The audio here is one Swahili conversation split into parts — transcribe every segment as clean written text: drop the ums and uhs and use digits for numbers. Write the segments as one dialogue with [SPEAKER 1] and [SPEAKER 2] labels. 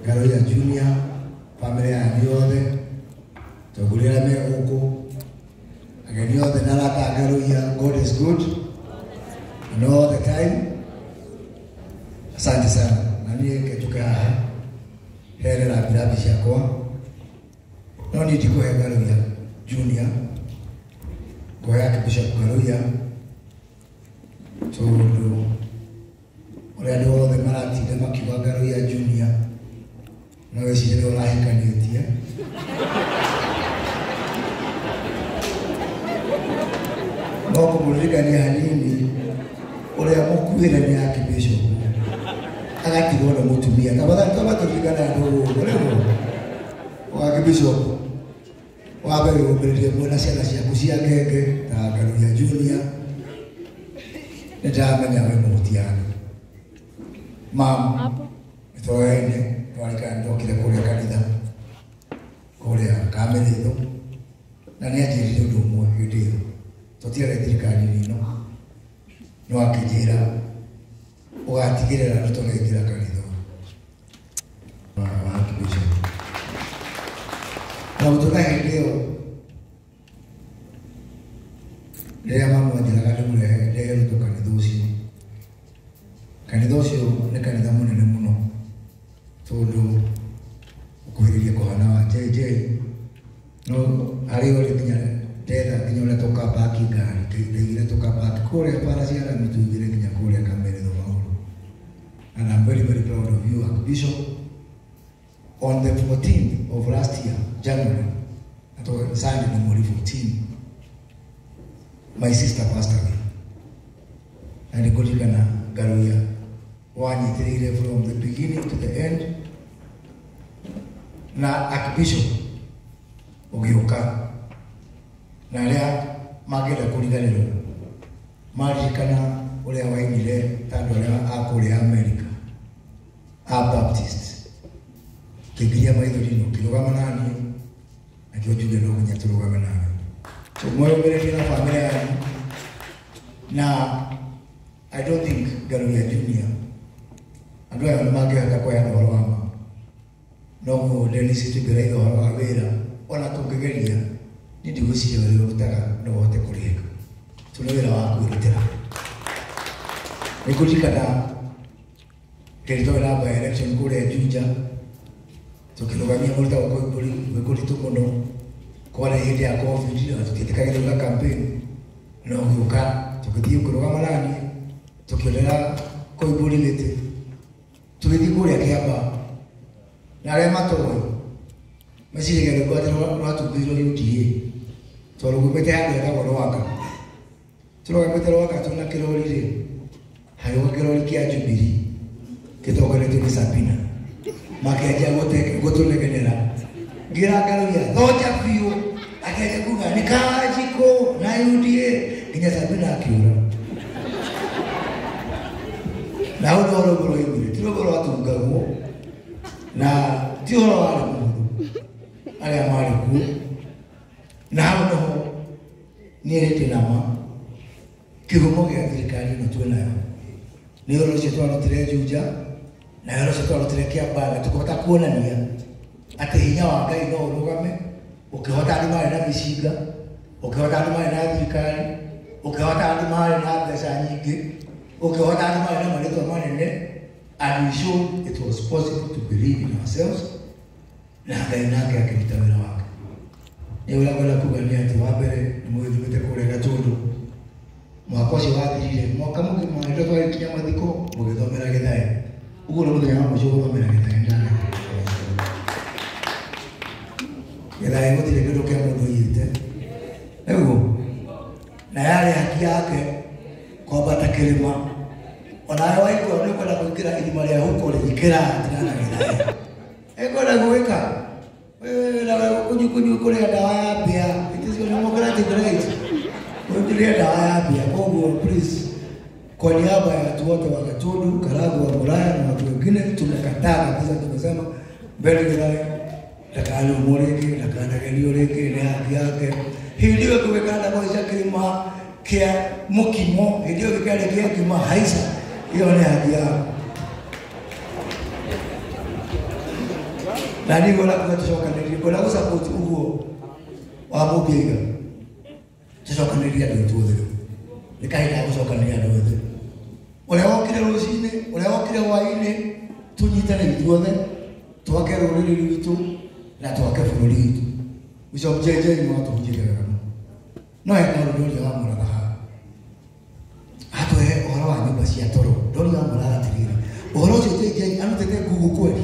[SPEAKER 1] Garoya Junior, familia yothe, tugulira me huko. Ageni yothe nalata Garoya, God is good. And all the time. Asante sana. Nani ketuka here la bilabi shakwa. No need to go Garoya Junior. Go ahead Bishop Garoya. To ore do the marati de makiwa Garoya Junior. No esi de ola hikanetia. No kumulika ni halini. Ore amukuira ni akibisho. Agati gona mutumia. Tabada tuligana ndo leo. Wa akibisho. Wa bere ubere bona cia cia kucia ngenge ta Garoya Junior. Ndamenya we mutiana. Mam. Itoene twalika ndokire kuria kanitha. Kuria kameritho. Na ni ajirire undu umwe hĩndĩ ĩyo. Tutiare thirikari ino. No akijira ugatigirira tutongira kanitha. Akibisho. Na utoka hĩndĩ ĩyo. Lea mama wajiraga ndimure lea ruto kanitha ucio ni kanitha munene muno tondu ukuhiriria kohana wa JJ no ari ori kinya tega kinya ule toka baki gari ndeigire toka baki kore para cia na mitugire kinya kore kamere do maulu. And I'm very proud of you, Bishop. On the 14th of last year, January, at Sunday Memorial 14, my sister passed away. And Godikana Garoya, 1 from the beginning to the end. Na Archbishop Ogioka, na lea mageda kuliganero, marikana ulea wainile tando lea akule America, a Baptist. Kigiria maidolino kilogama nani, na kiojuge logo nyatulogama nani. So moyo mbele na familia yangu. Na I don't think Garoya Junior andua ya mage atakuwa ya wama. No Dennis tugere ndo wawera ona tungegeria nindi gusiye bari utaka no wote kureka. Tunawera wakwirutira. Nikujikana territorial by election kule Juja. Tukilogamia multa wako kuli tukono kwa ile ya COVID tukitikagera campaign no yuka tukidio kurogama nani tukiolera koibuli lete tulidikuria kiaba na rema toyo mesiri gele kwa watu bilo UTA tolo kumete hadi ya kwa waka tulo kumete waka tuna kilolile hayo kiloli kia Jubilee kitoka letu ni Sabina makiaja wote gotule genera gira Garoya doja pio akaje kuga nikajiko na UTA kinya Sabina akiura na uno bro hivi tilo bro watu ngago na tilo wale mundu ale amali ku na uno nielete nama kigomo ya serikali no tunayo ni oro chetu alotere Juja na oro chetu alotere Kiambaa tukota kuona nia ate hinya wa Ngai no urugame ukihota andũ marĩ na mĩcinga ukihota andũ marĩ na thirikari ukihota andũ marĩ na mbeca nyingĩ ukihota andũ marĩ na marĩtwa manene. And we showed it was possible to believe in ourselves na Ngai nake akĩruta wĩra wake. Nĩ ũrĩa ngwenda kuga nĩ atĩ wa mbere nĩ mũgĩthimĩte kũrĩa Gatũndũ mwaka ũcio wathirire mwaka mũgima nĩ twarĩkinya mathiko mũgĩthomera Gĩthae. Ũguo nĩ mũthenya wa mũico gũthomera Gĩthae ndana Gĩthae gũtirĩ kĩndũ kĩa mũndũ yĩte nĩguo na yarĩ haki yake kwambata kĩrĩma ona waigua nĩ kwenda kũingĩra irima rĩa huko rĩikĩra ndana Gĩthae ekwenda gwĩka na kunyu kũrĩa ndawa ya mbĩa it is democratic right kũrĩa ndawa ya mbĩa koguo please kwa niaba ya watu wote wa Gatũndũ Karagũ wa Muraya na watu wengine tumekataa kabisa. Tumesema mbele Gĩthae ndakali umoreke ndakanagerio reke ni haki yake hilio kuwekana kwa kĩrĩma kĩa mũkimo hilio gĩkari kĩa kĩma haica iyo ni haki yake Nani gola kutokanĩria gola gũsupport uguo wa mũbĩga tucokanĩria andũ tuothe nĩ kahinda gũcokanĩria andũ othe ũrĩa wokire rũcinĩ ũrĩa wokire hwaĩ-inĩ tunyitane ithuothe twake rũrĩrĩ rwitũ na twake bũrũri witũ Bishop JJ nĩ watũhunjĩria wega mũno no eka ũndũ ũrĩa wa mũratha haha atũhe ũhoro wa nyũmba cia toro ndũrĩ wa mũratha atĩrĩrĩ ũhoro ũcio JJ arutĩte Google kweli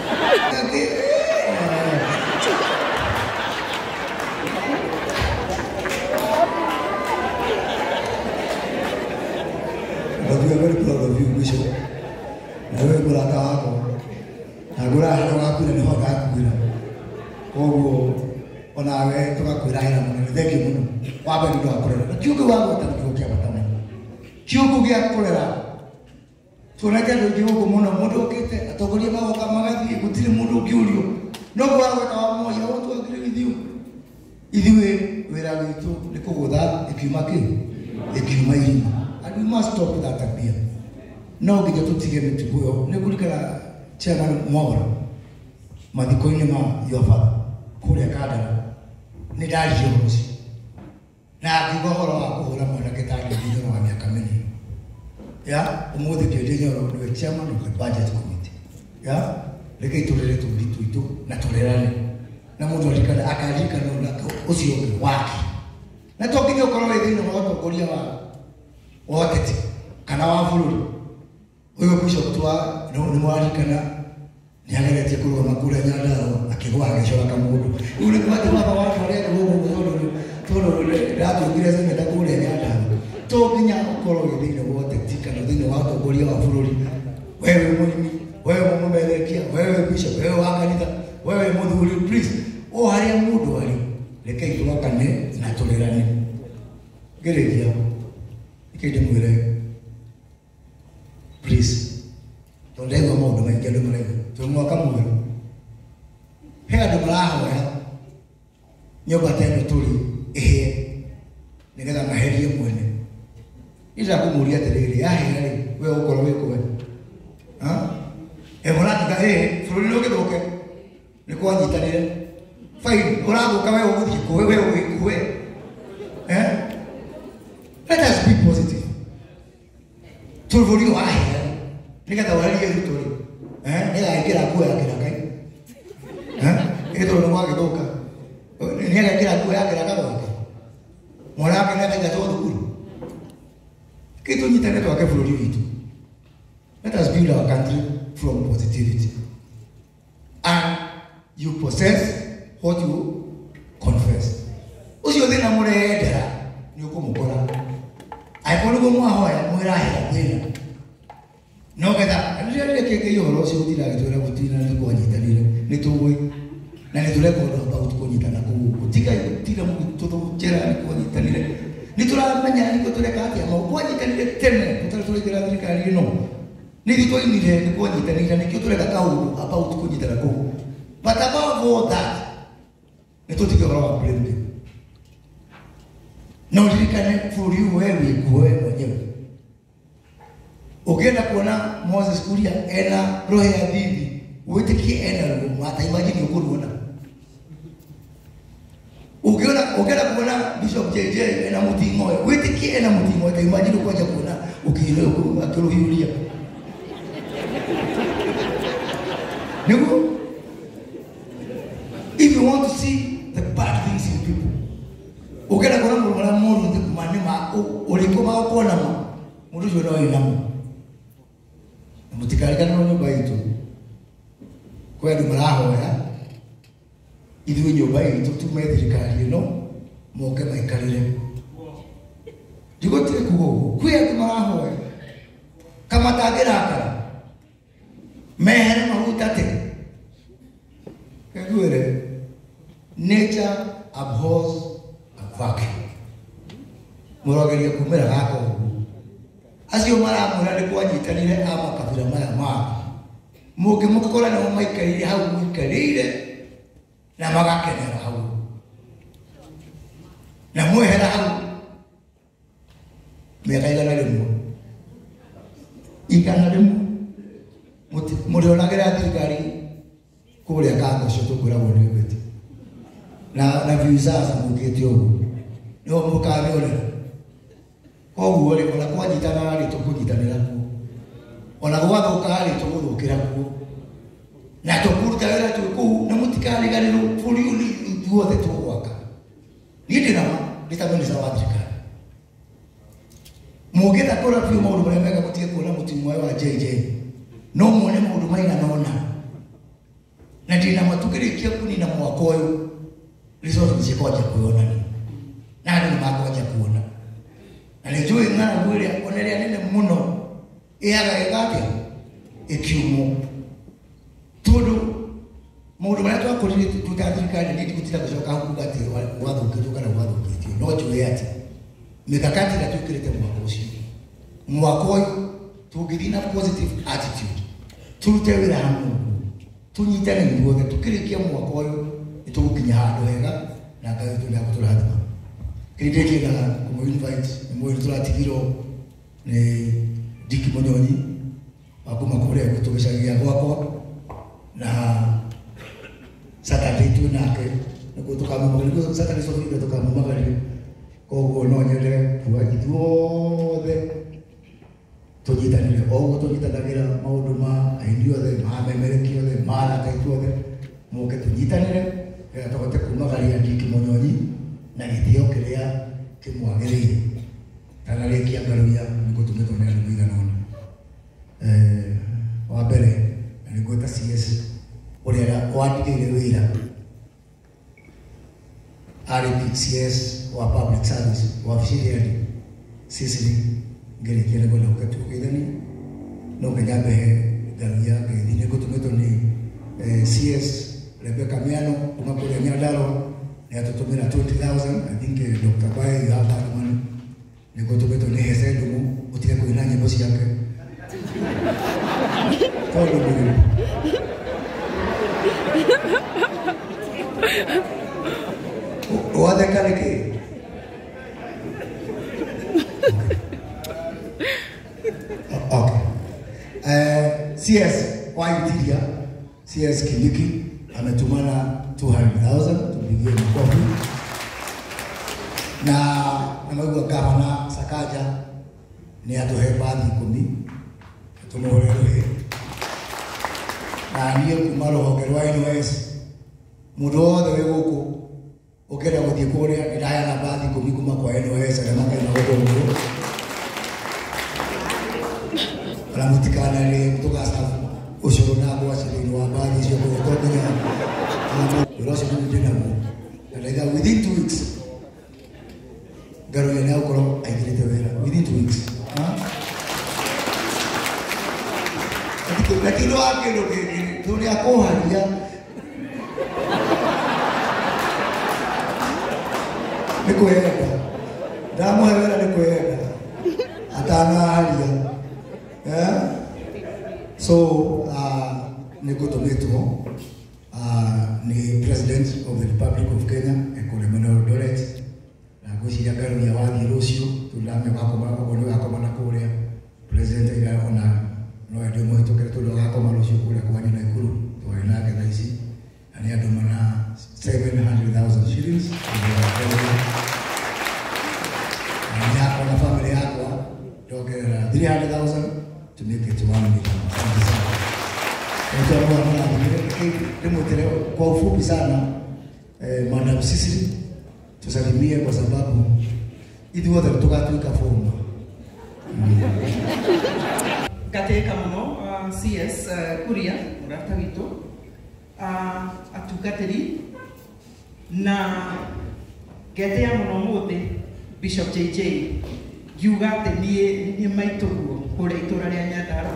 [SPEAKER 1] But we are very proud of you, Bishop. Na wewe murata wako na gura hano wakwira ni hoga akwira koguo onawe tugakwirahira muno thengi muno wambe ndio akurera kiugo wako utakiukia batana kiugo gya kurera tunake ndio kiugo muno mundu okite atongoria magoka magathie gutire mundu ukiurio no gwawe ta moyo watu agire ithuĩ wĩra witũ nĩ kũgũtha ikiuma irima and we must stop that tabia no nginya tũtige mĩtugo ĩyo nĩ kũringana chairman Mwaura mathiko-inĩ ma your father kũrĩa Kandara nĩ ndario ũcio na akiuga ũhoro wa kũhũra mwanake ta Ndĩnyoro wa mĩaka mĩnini ũmũthĩ Ndĩnyoro nĩwe chairman of the budget committee rekei tũrere tũũri twitũ na tũrerane na mũndũ akaririkana ũcio ũngĩ wake na to nginya ũkorwo wĩ thĩinĩ wa ũtongoria wa ũteti kana wa bũrũri ũyũ Bishop nĩ mwaririkana nĩ ageretie kũrũgama kũrĩa Nyandarua akĩgwa agĩcora kamũndũ rĩu nĩ kwatĩ baba wake ũrĩa tondũ ndatũngire cementa kũrĩa Nyandarua to nginya ũkorwo wĩ thĩinĩ wa ũteti kana thĩinĩ wa ũtongoria wa bũrũri wewe mũrĩmi wewe mũmerekia wewe Bishop wewe wa kanitha wewe mũthuri please o harĩa mũndũ arĩ rekei tũgokane na tũrerane geregia ikĩndĩ mwĩre please tondegwa maũndũ maingĩ andũ maraiga twĩ mwaka mwerũ he andũ marahoya nyũmba ta ĩno tũrĩ ĩhĩe nĩgetha maherie mwene nĩndakũmũria atĩrĩrĩ yahĩa-rĩ we ũkorwo wĩ kũwe mũratuga bũrũri nĩ ũgĩthũke nĩ kwanyitanĩre fine ũrathũka we ũgũthiĩ kũwe we ũgĩkuwe let us be positive tũbũri wahĩa nĩgetha ũrerie rutũ-rĩ nĩgagĩkĩra nguo ya kĩrakai tondũ nĩ gwagĩthũka nĩagekĩra nguo ya kĩraka gwake mwanake nĩakaingatwo thukuru kĩ tũnyitane twake bũrũri witũ let us build our country from positivity and you possess what you confess ucio thina mũrendera nĩ ũkũmũkora angĩkorwo nĩguo mwahoya mwĩrahĩra thĩna no getha rĩrĩa kĩngĩ ũhoro ũcio ũtiragĩtwĩra gũtirĩ na nĩkwanyitanĩre nĩ tũĩ na nĩ tũreka ũndũ about kũnyitana kũu gũtiga tũthũnjĩra nĩ kwanyitanĩre nĩ tũramenya nĩkĩo tũreka atĩa maũ kwanyitanĩre tene tũtarĩ tũrĩkĩra thirikari ĩno nĩ ithuĩ twainire nĩ kwanyitanĩre nĩkĩo tũreka kaũndũ about kũnyitana kũu but above all that nĩ tũtige ũhoro wa blame game na ũririkane bũrũri ũyũ we wĩkuo we mwenyewe ũngĩenda kuona Moses Kuria ena roho ya bibi wĩtĩkie ena ruo mata imagine ũkũruona ũngĩenda kuona Bishop JJ ena mũting'oe wĩtĩkie ena mũting'oe ta imagine ũkwanja kuona akĩrũhiũria nĩguo if you want to see the bad things in people ũngĩenda kuona mũndũ marĩa moru thĩ kumanĩma ũrĩkũ maũkuonamo mũndũ ũcio no yunamo mũtikarikane na nyũmba itũ kwĩ andũ marahoya ithuĩ nyũmba itũ tume thirikari ĩno moke maikarĩre ndigũtige kuga ũguo kwĩ andũ marahoya kamatangĩrakara mehere mahutate kĩnguĩre nature abhors a vacuum mũrogeria kumĩra gaka ũguo acio maramwĩra nĩ kwanyitanĩre a makabira maya mao mũngĩmũkora nĩmo maikarĩire hau mũikarĩire na magakenera hau na mwehera hau mĩaka igana rĩmwe mũrĩonagĩra thirikari kuria kanga shoto kura wone beti na visa sa muketi ogu no mukame ole ogu ole kola kwa jitana ali to kujitanira ku ona kwa dokali to kudokira ku na to kurta era to ku na mutikali gari no fuli uli tuote to waka nidi na litamani za wadrika mugeta kora pio maundu maria mega mutie kuona mutimu wa JJ no muone maundu maina nona na ndina matukirikia kuni na mwaka uyu risoto nisikoja kuona ni nani makoja kuona na nijue ngana mwili onelia nene muno iaga egate ekiumo todo maundu maria twakorire tutathirikari ndi gutira gucoka kugati watho kiruka na watho kiti no jue ati mikakati na tukirete mwaka ucio mwaka uyu tugithina positive attitude tutewira hamwe tunyitane nduothe tukirikia mwaka uyu nitugukinya handu hega na Ngai tuli akuturathima kirindiki na kumu invite mwe turatigiro ni Diki Munyonyi akuma kuria kutugishagia gwakwa na Saturday tunake niko tukamumagari ko Saturday sofi tukamumagari koguo no nyende kuwa ithuothe tunyitanire oguo tunyitanagira maundu ma aini othe mamemereki othe maraka ithuothe muke tunyitanire tuhote kumagaria Diki Munyonyi na githio kiria kimwagirire kana rekia ngaruya niko tumetone andu muigana wa mbere niko ta CS uria wandigire wira RPCS wa public service wa official sisi ngerikia ngo lokatu kidani no kenyabe garuya ngeni ko tumetone CS Rebecca Miano kuma kule Nyadaro na atutumira 20,000 I think Dr. Bai hapa man niko tumetone hesedu utile kuina nyimbo yake todo mundo o adekale ke okay CS wa interior CS Kindiki ametumana 200,000 tupigie makofi na amegwa gavana Sakaja ni atohe baadhi 10 tumuhorere na niyo kumaro hogerwa NOS mudo de guku okera guthie kuria ndaya na baadhi 10 kuma kwa NOS na maka na gogo ala mutikana ni kutoka safu ushuru na kwa shilingi wa baadhi sio kwa kutoka Rosi tena mo na within 2 weeks garo yana ukoro aigirite wera within 2 weeks lakini wake ndo tulia koharia nikuenda damu hewera nikuenda atana haria so nikutometwo ni President of the Republic of Kenya Ekolemeno Doret na kushia garu ya wathi Rusio tulame wako na kuria President ila ona no ndio mwetu kile tulio kama Rusio kule kwa nini Ikulu tuwaina kadha hizi ani adomana 700,000 shillings yako na familia yako tokera 300,000 to make it 1 million. Kwa ufupi sana Madam Sisi tusalimie kwa sababu idi wote tukatuika fomu
[SPEAKER 2] gateka muno CS Kuria murata witu atugatiri na getea muno muthe Bishop JJ yugate ni maituguo kure itura ria Nyandarua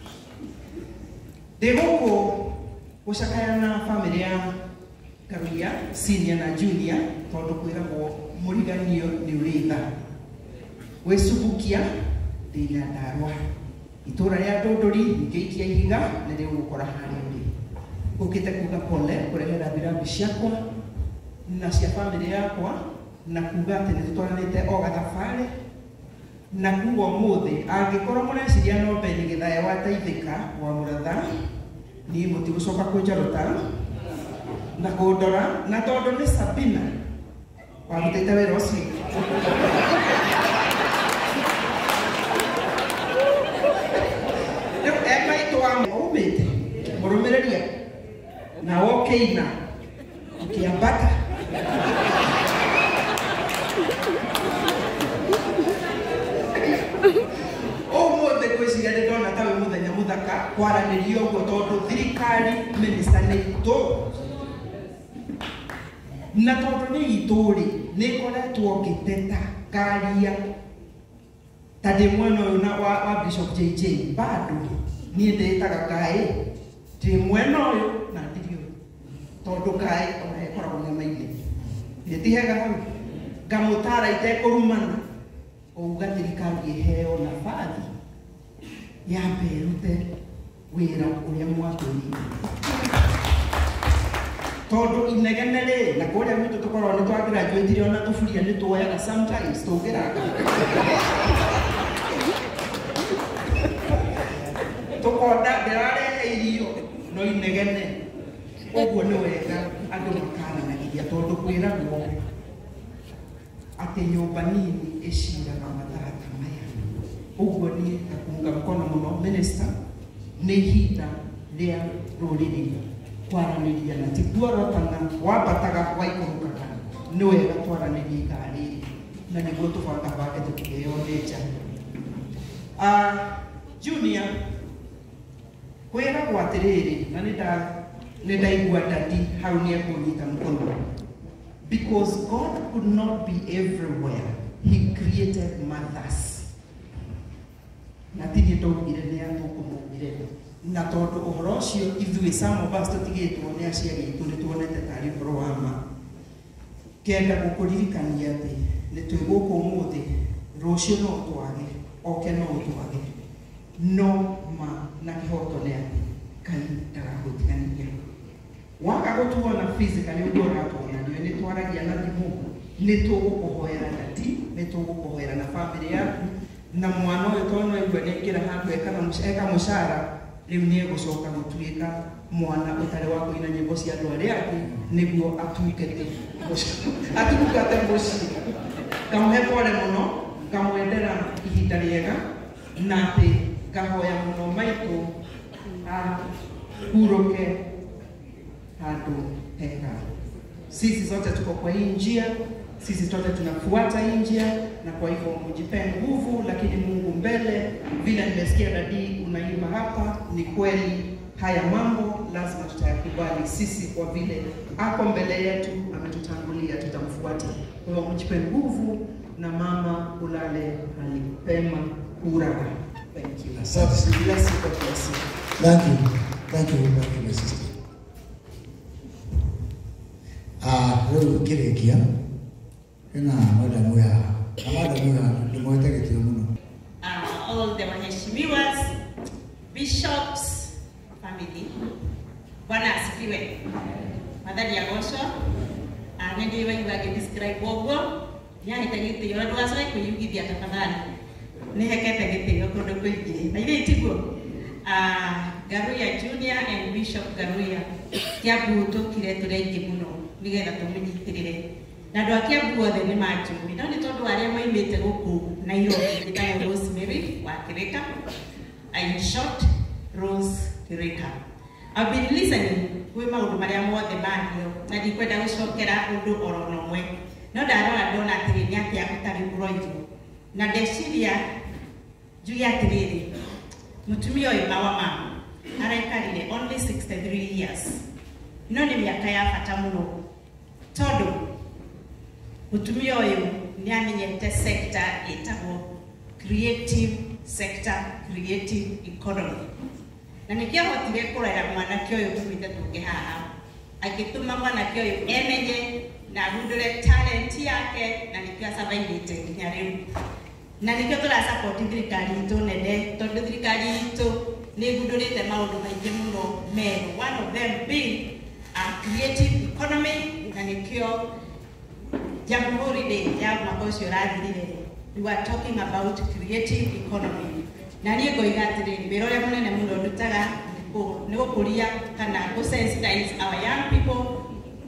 [SPEAKER 2] Degoko gucakaya na family ya Karuya senior na junior tondu kwiragwo muriganio ni witha wesubukia ndi Nyandarua itura ria Ndondori ngeikia ihiga na riu gukora hari uri ukite kuga pole kurehera birambi ciakwa na cia family yakwa na kuga ati ni tutwaranite o gathabari na kuga muthi angikorwo mureciria no mbere githaya wa taithika wa muratha ni muti gucoka kwenja rutara na kũndora na tondũ nĩ Sabina warutĩte wĩra ũcio rĩu maitũ wa umĩte mũrũmĩrĩria na okĩina ũkĩambata ũmũthĩ gwĩciria nĩ ndona ta wĩ mũthenya mũthaka kwaranĩria ũguo tondũ thirikari mĩnĩsta nĩ itũ na tondũ nĩ itũ-rĩ nĩ ĩkoretwo ngĩteta ngaria ta ndĩ mwena ũyũ wa Bishop JJ bado niĩ ndĩtaga Kaĩ ndĩ mwena ũyũ na ndirĩ ũyũ tondũ Kaĩ ona ĩkoragwo nyama-inĩ ndĩtihega hau ngamũtara itekũrumana ouga thirikari ĩheo nabathi yambe ĩrute wĩra ũrĩa mwatũrire tondũ inegene-rĩ na kũrĩa gwitũ tũkoragwo nĩ twa-graduate-ire ona tũburia nĩ tuoyaga sometimes tũngĩraga tũkonda ndĩrarehe irio no inegene ũguo nĩ wega andũ makananagia tondũ kwĩragwo atĩ nyũmba nini ĩciraga mathaa ta maya ũguo niĩ ngakunga mkono mũno minister nĩ ihinda rĩa rũrĩrĩ kwaranĩria na ti kuorotana wambataga waikũrũkaga nĩ wega twaranĩrie ikarĩ na nĩguo tũbangabange tũkĩheo nĩ nja Junior kwĩragwo atĩrĩrĩ na nĩ ndaigua ndati hau nĩ ekũnyita mkono because God could not be everywhere. He created mothers. Na tini ndaugire nĩ atũkũmũgire na tondũ ũhoro ũcio ithuĩ some of us tũtigĩtwo nĩ aciari aitũ nĩ tuonete tarĩ ũhoro wa ma kenda gũkũririkania atĩ nĩ twĩ gũkũ ũmũthĩ rũciũ no twage oke no twage no ma na kĩhoto nĩ atĩ Ngai ndagagũtigania waga gũtuona physically ũguo ũratuona nĩ twaragia na thimũ nĩ tũgũkũhoera ndati nĩ tũgũkũhoera na family yaku na mwana ũyũ tondũ no igua nĩ aingĩra handũ eka mũcara rĩu nĩ egũcoka gũtuĩka mwana ũtarĩ wa kũina nyĩmbo cia andũ arĩa angĩ nĩguo atungate mũciĩ ngamũhe pole mũno ngamwendera ihinda rĩega na atĩ ngahoya mũno maitũ ahurũke handũ hega. Sisi zote tuko kwa hii njia, sisi zote tunafuata hii njia, na kwa hivyo mjipe nguvu, lakini Mungu mbele. Vile nimesikia dadi unaimba hapa, ni kweli haya mambo lazima tutayakubali sisi, kwa vile ako mbele yetu, ametutangulia, tutamfuata. Kwa hivyo mjipe nguvu na mama ulale alipema kuraga. Thank you.
[SPEAKER 1] Asante.
[SPEAKER 2] Bless you, God bless you.
[SPEAKER 1] Thank you. Thank you, my sister. Rĩu ngĩrĩkia ĩna madamu ya ndĩmwĩtagĩtio mũno.
[SPEAKER 3] All the waheshimiwas, bishops, family, Bwana asifiwe. Madhari ya gosho, nĩndĩ waigua agĩdescribe ũguo, nĩahete gĩtĩo andũ acoke kwĩyugithia tafadhali. Nĩhekete gĩtĩo kũndũ kũingĩ. Na ithuĩ tiguo Garuya Junior and Bishop Garuya Kiambu tũkire tũrĩ aingĩ mũno nĩgetha tũmũnyitĩrĩre. Na andũ a Kiambu othe nĩ manjũĩ. No nĩ tondũ arĩa maimĩte gũkũ Nairobi ndĩtagwo Rosemary wa Kĩrĩka. In short, Rose Kĩrĩka. I've been listening kwĩ maũndũ marĩa mothe mario na ndikwenda gũcokera ũndũ oro na ũmwe. No ndarora ndona atĩrĩ nĩ atĩa ũtarĩ mũroitwo. Na ndeciria njuge atĩrĩrĩ, mũtumia ũyũ mawa mama araikarire only 63 years. No nĩ mĩaka ya bata mũno tondũ mũtumia ũyũ nĩ amenyete sector ĩtagwo creative sector, creative economy. Na nĩkĩo ahotire kũrera mwanake ũyũ tũmĩte tũngĩ haha, agĩtũma mwanake ũyũ emenye na ahundũre talent yake, na nĩkĩo asurvivĩte nginya rĩu. Na nĩkĩo tũrasupport thirikari itũ nene tondũ thirikari itũ nĩ ĩgundũrĩte maũndũ maingĩ mũno merũ, one of them being a creative economy. Na nĩkĩo Jamhuri Day ya mwaka ũcio ũrathirire, we are talking about creative economy. Na niĩ ngoiga atĩrĩrĩ, wĩra ũrĩa mũnene mũno ndutaga nĩ gũkũria kana gũsensitize our young people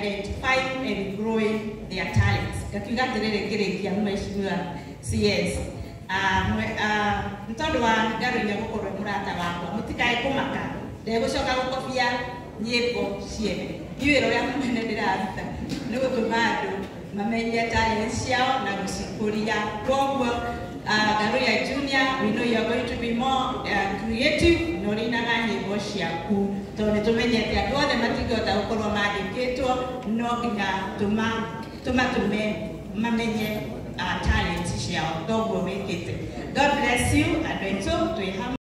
[SPEAKER 3] identifying and growing their talents. Kakiuga terere kirekia mheshimiwa CS. Mtondo wa Garuya gukoro murata wakwa mutikae kumaka. Ndegũcoka gũkobia nyĩmbo ciene. Iwĩra ũrĩa mũnene ndĩraruta nĩ gũtũma andũ mamenye talents ciao na gũcikũria. Koguo Garuya Junior, we know you are going to be more creative. Norinaga nyĩmbo ciaku tondũ nĩtũmenyete andũ othe matingĩhota gũkorwo mandĩkĩtwo, no nginya tũmatume mamenye talents ciao. Koguo wĩkĩte. God bless you. Andũ aitũ twĩ hamwe.